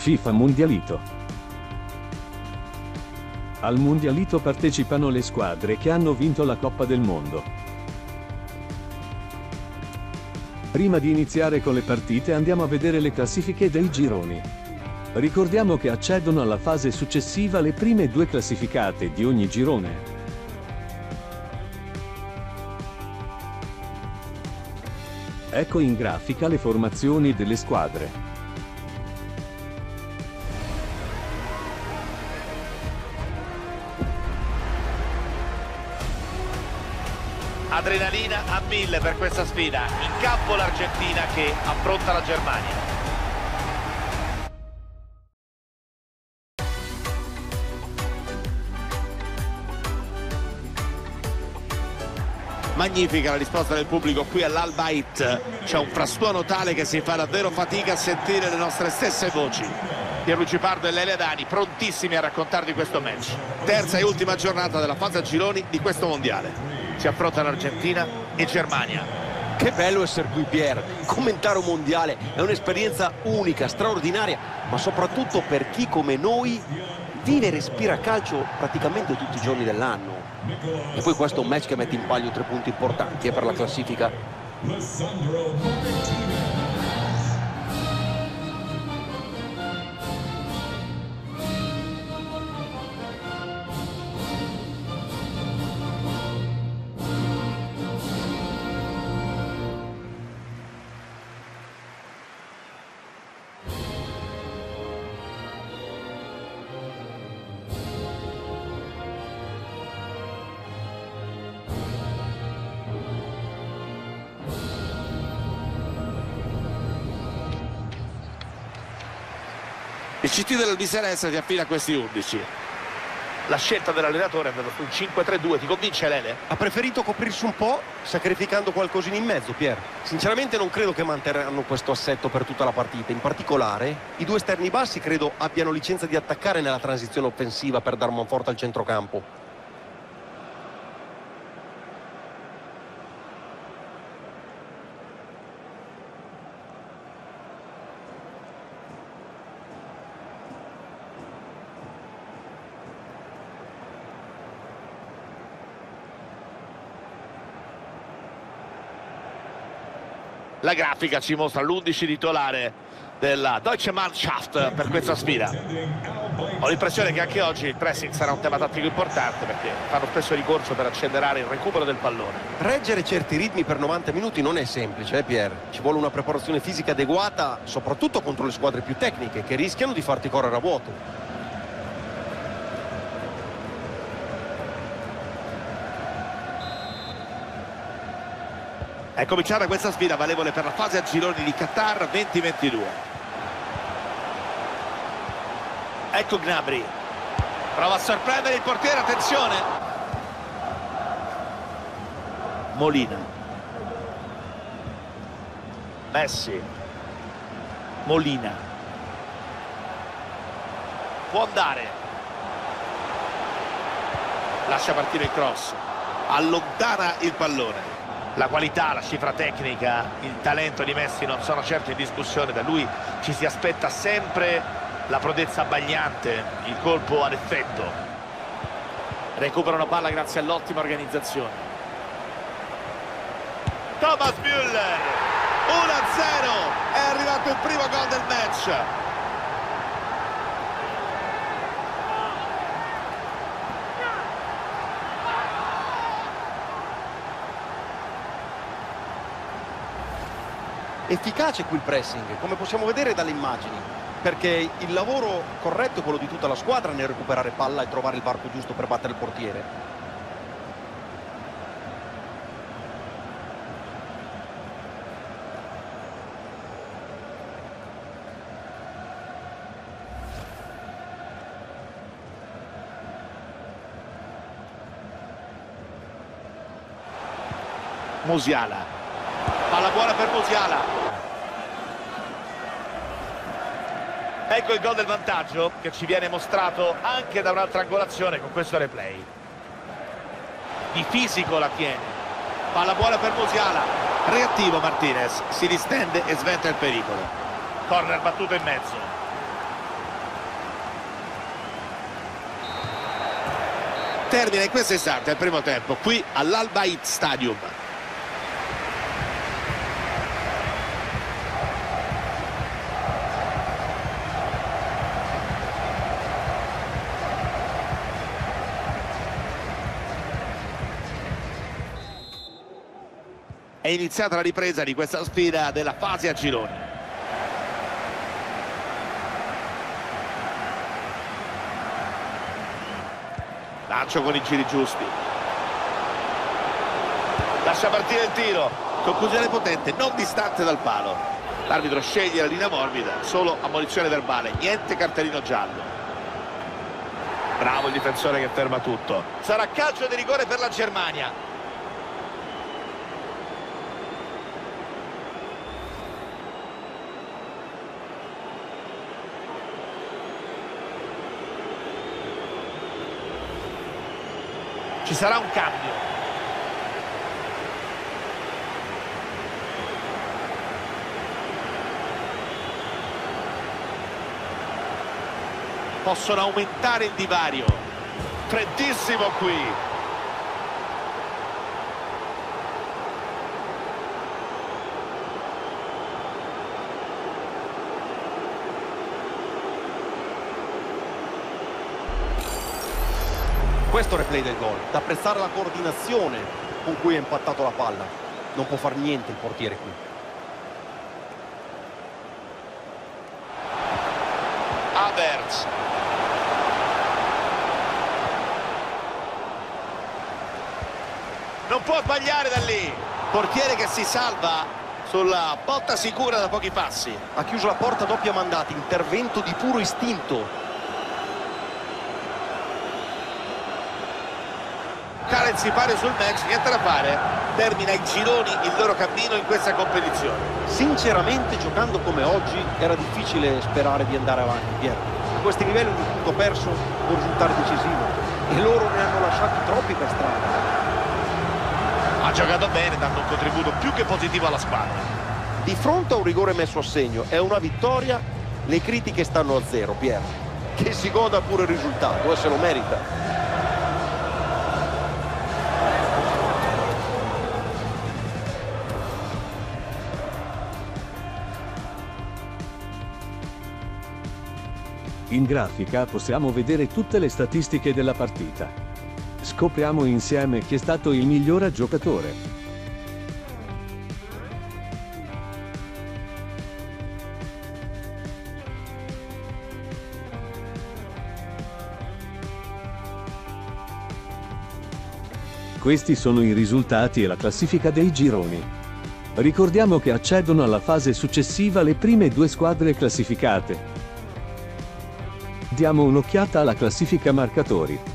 FIFA Mundialito. Al Mundialito partecipano le squadre che hanno vinto la Coppa del Mondo. Prima di iniziare con le partite andiamo a vedere le classifiche dei gironi. Ricordiamo che accedono alla fase successiva le prime 2 classificate di ogni girone. Ecco in grafica le formazioni delle squadre. Adrenalina a 1000 per questa sfida. In campo l'Argentina che affronta la Germania. Magnifica la risposta del pubblico qui all'Al Bayt. C'è un frastuono tale che si fa davvero fatica a sentire le nostre stesse voci. Pierluigi Pardo e Lele Adani prontissimi a raccontarvi questo match. Terza e ultima giornata della fase a gironi di questo mondiale. Si affrontano Argentina e Germania. Che bello essere qui, Pier. Commentare un mondiale è un'esperienza unica, straordinaria, ma soprattutto per chi come noi vive e respira calcio praticamente tutti i giorni dell'anno. E poi questo è un match che mette in palio 3 punti importanti per la classifica. Il CT dell'Albiceleste si affida a questi 11. La scelta dell'allenatore è andata sul 5-3-2, ti convince Lele? Ha preferito coprirsi un po', sacrificando qualcosina in mezzo, Pier. Sinceramente non credo che manterranno questo assetto per tutta la partita. In particolare, i 2 esterni bassi credo abbiano licenza di attaccare nella transizione offensiva per dar manforte al centrocampo. La grafica ci mostra l'11 titolare della Deutsche Mannschaft per questa sfida. Ho l'impressione che anche oggi il pressing sarà un tema tattico importante, perché fanno spesso ricorso per accelerare il recupero del pallone. Reggere certi ritmi per 90 minuti non è semplice, Pier? Ci vuole una preparazione fisica adeguata, soprattutto contro le squadre più tecniche, che rischiano di farti correre a vuoto. È cominciata questa sfida valevole per la fase a gironi di Qatar 2022. Ecco Gnabry. Prova a sorprendere il portiere, attenzione. Molina. Messi. Molina. Può andare. Lascia partire il cross. Allontana il pallone. La qualità, la cifra tecnica, il talento di Messi non sono certo in discussione. Da lui ci si aspetta sempre la prodezza abbagliante, il colpo ad effetto. Recuperano palla grazie all'ottima organizzazione. Thomas Müller, 1-0, è arrivato il primo gol del match. Efficace qui il pressing, come possiamo vedere dalle immagini, perché il lavoro corretto è quello di tutta la squadra nel recuperare palla e trovare il varco giusto per battere il portiere. Musiala. Palla buona per Musiala. Ecco il gol del vantaggio che ci viene mostrato anche da un'altra angolazione con questo replay. Di fisico la tiene. Palla buona per Musiala. Reattivo Martinez, si distende e sventa il pericolo. Corner battuto in mezzo. Termina in questo istante il primo tempo qui all'Al Bayt Stadium. È iniziata la ripresa di questa sfida della fase a gironi. Lancio con i giri giusti. Lascia partire il tiro. Conclusione potente, non distante dal palo. L'arbitro sceglie la linea morbida, solo ammonizione verbale, niente cartellino giallo. Bravo il difensore che ferma tutto. Sarà calcio di rigore per la Germania. Ci sarà un cambio. Possono aumentare il divario. Freddissimo qui. Questo replay del gol, da apprezzare la coordinazione con cui ha impattato la palla. Non può far niente il portiere qui. Havertz. Non può sbagliare da lì. Portiere che si salva sulla botta sicura da pochi passi. Ha chiuso la porta a doppia mandata, intervento di puro istinto. Cala il sipario sul match, niente da fare. Termina i gironi il loro cammino in questa competizione. Sinceramente, giocando come oggi, era difficile sperare di andare avanti, Piero. A questi livelli un punto perso può risultare decisivo e loro ne hanno lasciati troppi per strada. Ha giocato bene, dando un contributo più che positivo alla squadra. Di fronte a un rigore messo a segno e una vittoria, le critiche stanno a zero, Piero. Che si goda pure il risultato, se lo merita. In grafica possiamo vedere tutte le statistiche della partita. Scopriamo insieme chi è stato il miglior giocatore. Questi sono i risultati e la classifica dei gironi. Ricordiamo che accedono alla fase successiva le prime due squadre classificate. Diamo un'occhiata alla classifica marcatori.